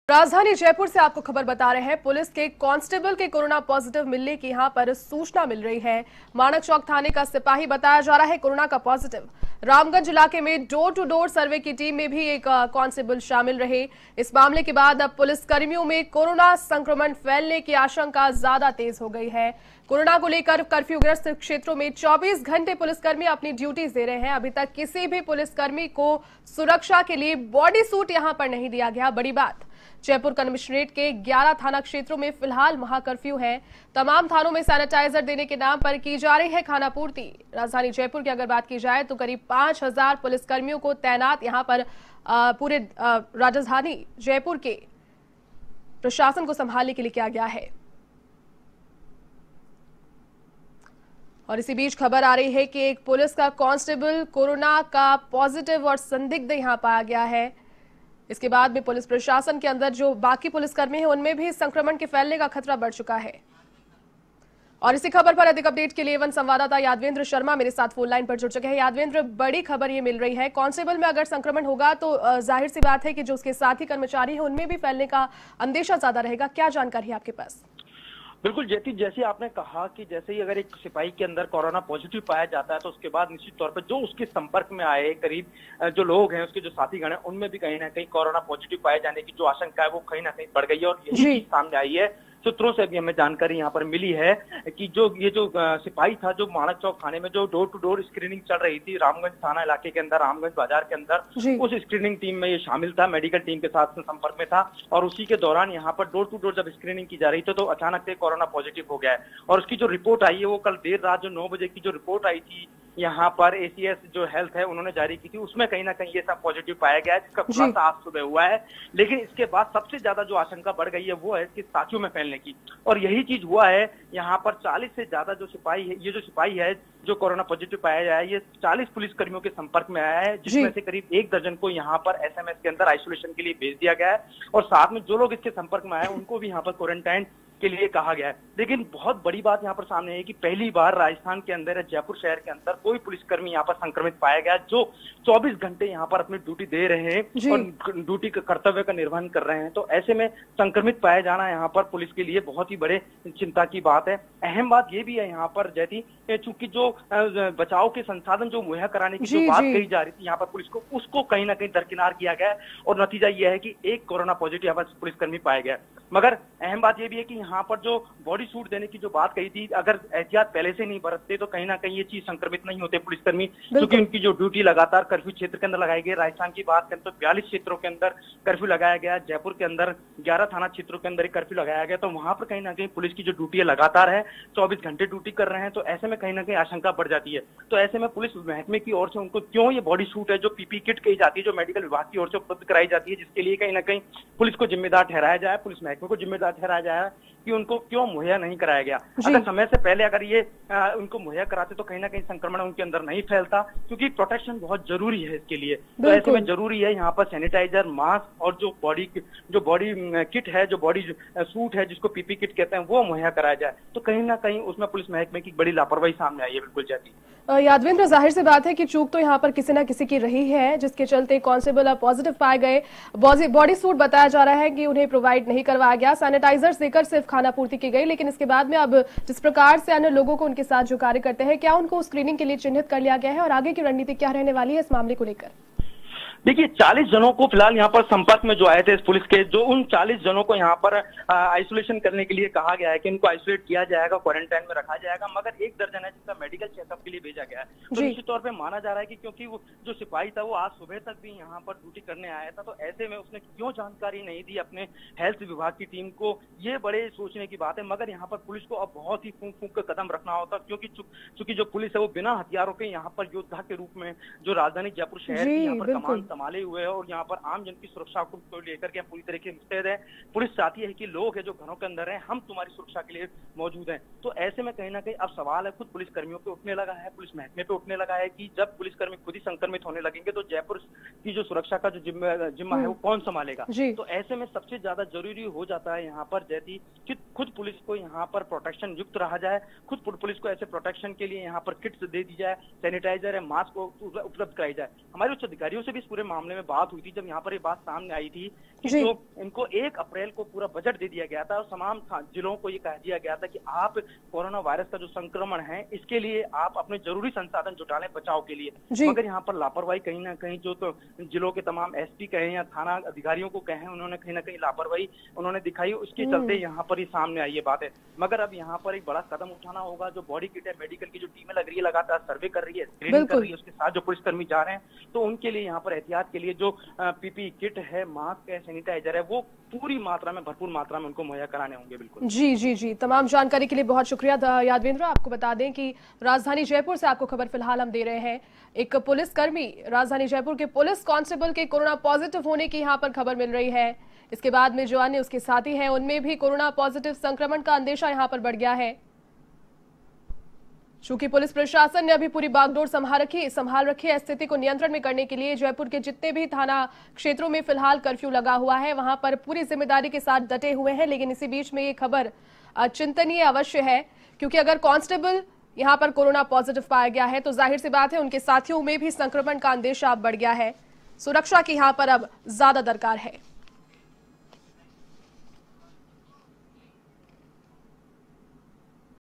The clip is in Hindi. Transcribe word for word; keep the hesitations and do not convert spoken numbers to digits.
राजधानी जयपुर से आपको खबर बता रहे हैं। पुलिस के कांस्टेबल के कोरोना पॉजिटिव मिलने की यहां पर सूचना मिल रही है। माणक चौक थाने का सिपाही बताया जा रहा है कोरोना का पॉजिटिव। रामगंज इलाके में डोर टू डोर सर्वे की टीम में भी एक कांस्टेबल शामिल रहे। इस मामले के बाद अब पुलिस कर्मियों में कोरोना संक्रमण फैलने की आशंका ज्यादा तेज हो गई है। कोरोना को लेकर कर्फ्यूग्रस्त क्षेत्रों में चौबीस घंटे पुलिसकर्मी अपनी ड्यूटी दे रहे हैं। अभी तक किसी भी पुलिसकर्मी को सुरक्षा के लिए बॉडी सूट यहां पर नहीं दिया गया। बड़ी बात, जयपुर कमिश्नरेट के ग्यारह थाना क्षेत्रों में फिलहाल महाकर्फ्यू है। तमाम थानों में सैनिटाइजर देने के नाम पर की जा रही है खानापूर्ति। राजधानी जयपुर की अगर बात की जाए तो करीब पांच हजार पुलिसकर्मियों को तैनात यहां पर आ, पूरे आ, राजधानी जयपुर के प्रशासन को संभालने के लिए किया गया है। और इसी बीच खबर आ रही है कि एक पुलिस का कांस्टेबल कोरोना का पॉजिटिव और संदिग्ध यहां पाया गया है। इसके बाद में पुलिस प्रशासन के अंदर जो बाकी पुलिसकर्मी हैं उनमें भी संक्रमण के फैलने का खतरा बढ़ चुका है। और इसी खबर पर अधिक अपडेट के लिए वन संवाददाता यादवेंद्र शर्मा मेरे साथ फोन लाइन पर जुड़ चुके हैं। यादवेंद्र, बड़ी खबर ये मिल रही है, कांस्टेबल में अगर संक्रमण होगा तो जाहिर सी बात है कि जो उसके साथी कर्मचारी हैं उनमें भी फैलने का अंदेशा ज्यादा रहेगा। क्या जानकारी है आपके पास? बिल्कुल जैती, जैसे आपने कहा कि जैसे ही अगर एक सिपाही के अंदर कोरोना पॉजिटिव पाया जाता है तो उसके बाद निश्चित तौर पर जो उसके संपर्क में आए करीब जो लोग हैं, उसके जो साथीगण हैं, उनमें भी कहीं ना कहीं कोरोना पॉजिटिव पाए जाने की जो आशंका है वो कहीं ना कहीं बढ़ गई है। और यही चीज सामने आई है। सूत्रों से भी हमें जानकारी यहाँ पर मिली है कि जो ये जो सिपाही था, जो माणक चौक थाने में जो डोर टू डोर स्क्रीनिंग चल रही थी रामगंज थाना इलाके के अंदर, रामगंज बाजार के अंदर, उस स्क्रीनिंग टीम में ये शामिल था, मेडिकल टीम के साथ संपर्क में था। और उसी के दौरान यहाँ पर डोर टू डोर जब स्क्रीनिंग की जा रही थी तो अचानक से कोरोना पॉजिटिव हो गया है। और उसकी जो रिपोर्ट आई है वो कल देर रात जो नौ बजे की जो रिपोर्ट आई थी यहाँ पर एसीएस जो हेल्थ है उन्होंने जारी की थी, उसमें कहीं ना कहीं ये सब पॉजिटिव पाया गया है, जिसका खुलासा आज सुबह हुआ है। लेकिन इसके बाद सबसे ज्यादा जो आशंका बढ़ गई है वो है इसके साथियों में फैलने की। और यही चीज हुआ है। यहाँ पर चालीस से ज्यादा जो सिपाही है, ये जो सिपाही है जो कोरोना पॉजिटिव पाया गया है, ये चालीस पुलिस कर्मियों के संपर्क में आया है, जिसमें से करीब एक दर्जन को यहाँ पर एसएमएस के अंदर आइसोलेशन के लिए भेज दिया गया है। और साथ में जो लोग इसके संपर्क में आए उनको भी यहाँ पर क्वारंटाइन के लिए कहा गया है। लेकिन बहुत बड़ी बात यहाँ पर सामने है कि पहली बार राजस्थान के अंदर, जयपुर शहर के अंदर कोई पुलिसकर्मी यहाँ पर संक्रमित पाया गया जो चौबीस घंटे यहाँ पर अपनी ड्यूटी दे रहे हैं और ड्यूटी का कर्तव्य का निर्वहन कर रहे हैं। तो ऐसे में संक्रमित पाया जाना यहाँ पर पुलिस के लिए बहुत ही बड़े चिंता की बात है। अहम बात ये भी है यहाँ पर जैती, चूंकि जो बचाव के संसाधन जो मुहैया कराने की जो बात कही जा रही थी यहाँ पर पुलिस को, उसको कहीं ना कहीं दरकिनार किया गया है। और नतीजा यह है कि एक कोरोना पॉजिटिव यहाँ पर पुलिसकर्मी पाया गया। मगर अहम बात यह भी है कि यहाँ पर जो बॉडी सूट देने की जो बात कही थी, अगर एहतियात पहले से नहीं बरतते तो कहीं ना कहीं ये चीज संक्रमित नहीं होते पुलिसकर्मी, क्योंकि उनकी जो ड्यूटी लगातार कर्फ्यू क्षेत्र के अंदर लगाई गई। राजस्थान की बात करें तो बयालीस क्षेत्रों के अंदर कर्फ्यू लगाया गया, जयपुर के अंदर ग्यारह थाना क्षेत्रों के अंदर एक कर्फ्यू लगाया गया। तो वहां पर कहीं ना कहीं पुलिस की जो ड्यूटी है लगातार है, चौबीस घंटे ड्यूटी कर रहे हैं। तो ऐसे में कहीं ना कहीं आशंका बढ़ जाती है। तो ऐसे में पुलिस महकमे की ओर से उनको क्यों ये बॉडी सूट है जो पीपी किट कही जाती है, जो मेडिकल विभाग की ओर से उपलब्ध कराई जाती है, जिसके लिए कहीं ना कहीं पुलिस को जिम्मेदार ठहराया जाए, पुलिस महकमे को जिम्मेदार ठहराया जाए कि उनको क्यों मुहैया नहीं कराया गया। अगर समय से पहले अगर ये आ, उनको मुहैया कराते तो कहीं ना कहीं संक्रमण उनके अंदर नहीं फैलता, क्योंकि प्रोटेक्शन बहुत जरूरी है इसके लिए। तो ऐसे में जरूरी है यहाँ पर सैनिटाइजर, मास्क और जो बॉडी जो बॉडी किट है, जो बॉडी सूट है, जिसको पीपी किट कहते हैं, वो मुहैया कराया जाए। तो कहीं ना कहीं उसमें पुलिस महकमे की बड़ी लापरवाही सामने आई है। बिल्कुल जाती यादवेंद्र, जाहिर सी बात है कि चूक तो यहाँ पर किसी ना किसी की रही है, जिसके चलते कांस्टेबल पॉजिटिव पाए गए। बॉडी सूट बताया जा रहा है कि उन्हें प्रोवाइड नहीं करवाया गया, सैनिटाइजर्स देकर सिर्फ खाना पूर्ति की गई। लेकिन इसके बाद में अब जिस प्रकार से अन्य लोगों को उनके साथ जो कार्य करते हैं, क्या उनको स्क्रीनिंग के लिए चिन्हित कर लिया गया है और आगे की रणनीति क्या रहने वाली है इस मामले को लेकर? देखिए, चालीस जनों को फिलहाल यहाँ पर संपर्क में जो आए थे इस पुलिस के, जो उन चालीस जनों को यहाँ पर आइसोलेशन करने के लिए कहा गया है कि इनको आइसोलेट किया जाएगा, क्वारंटाइन में रखा जाएगा। मगर एक दर्जन है जिसका मेडिकल चेकअप के लिए भेजा गया है। तो निश्चित तौर पे माना जा रहा है कि क्योंकि वो जो सिपाही था वो आज सुबह तक भी यहाँ पर ड्यूटी करने आया था, तो ऐसे में उसने क्यों जानकारी नहीं दी अपने हेल्थ विभाग की टीम को, ये बड़े सोचने की बात है। मगर यहाँ पर पुलिस को अब बहुत ही फूंक फूंक कर कदम रखना होता, क्योंकि चूंकि जो पुलिस है वो बिना हथियारों के यहाँ पर योद्धा के रूप में जो राजधानी जयपुर शहर की यहाँ पर कमान संभाले हुए है और यहाँ पर आम जन की सुरक्षा को लेकर के पूरी तरीके से मुस्तैद है। पुलिस चाहती है कि लोग है जो घरों के अंदर हैं, हम तुम्हारी सुरक्षा के लिए मौजूद हैं। तो ऐसे में कहीं ना कहीं अब सवाल है खुद पुलिस कर्मियों पे उठने लगा है, पुलिस महकमे पे उठने लगा है कि जब पुलिसकर्मी खुद ही संक्रमित होने लगेंगे तो जयपुर की जो सुरक्षा का जो जिम्मा जिम्मा है वो कौन संभालेगा। तो ऐसे में सबसे ज्यादा जरूरी हो जाता है यहाँ पर जैसी कि खुद पुलिस को यहाँ पर प्रोटेक्शन युक्त रहा जाए, खुद पुलिस को ऐसे प्रोटेक्शन के लिए यहाँ पर किट्स दे दी जाए, सैनिटाइजर है, मास्क उपलब्ध कराई जाए। हमारे उच्च अधिकारियों से भी इस पूरे मामले में बात हुई थी, जब यहाँ पर ये बात सामने आई थी कि जो इनको एक अप्रैल को पूरा बजट दे दिया गया था और तमाम जिलों को ये कह दिया गया था कि आप कोरोना वायरस का जो संक्रमण है इसके लिए आप अपने जरूरी संसाधन जुटा लें बचाव के लिए। मगर यहाँ पर लापरवाही कहीं ना कहीं जो तो जिलों के तमाम एसपी कहें या थाना अधिकारियों को कहें, उन्होंने कहीं ना कहीं लापरवाही उन्होंने दिखाई, उसके चलते यहाँ पर ही सामने आई ये बात है। मगर अब यहाँ पर एक बड़ा कदम उठाना होगा। जो बॉडी किट है, मेडिकल की जो टीमें लग रही है, लगातार सर्वे कर रही है, स्क्रीनिंग कर रही है, उसके साथ जो पुलिसकर्मी जा रहे हैं, तो उनके लिए यहाँ पर एहतियात के लिए जो पीपी किट है, मास्क है, सैनिटाइजर है, वो पूरी मात्रा में, भरपूर मात्रा में उनको मुहैया कराने होंगे। बिल्कुल जी जी जी, तमाम जानकारी के लिए बहुत शुक्रिया यादवेंद्र। आपको बता दें कि राजधानी जयपुर से आपको खबर फिलहाल हम दे रहे हैं। एक पुलिसकर्मी, राजधानी जयपुर के पुलिस कांस्टेबल के कोरोना पॉजिटिव होने की यहाँ पर खबर मिल रही है। इसके बाद में जो अन्य उसके साथी हैं उनमें भी कोरोना पॉजिटिव संक्रमण का अंदेशा यहाँ पर बढ़ गया है। चूंकि पुलिस प्रशासन ने अभी पूरी बागडोर संभाल रखी संभाल रखी है, स्थिति को नियंत्रण में करने के लिए जयपुर के जितने भी थाना क्षेत्रों में फिलहाल कर्फ्यू लगा हुआ है, वहां पर पूरी जिम्मेदारी के साथ डटे हुए हैं। लेकिन इसी बीच में ये खबर चिंतनीय अवश्य है, क्योंकि अगर कांस्टेबल यहां पर कोरोना पॉजिटिव पाया गया है तो जाहिर सी बात है उनके साथियों में भी संक्रमण का अंदेशा बढ़ गया है। सुरक्षा की यहां पर अब ज्यादा दरकार है।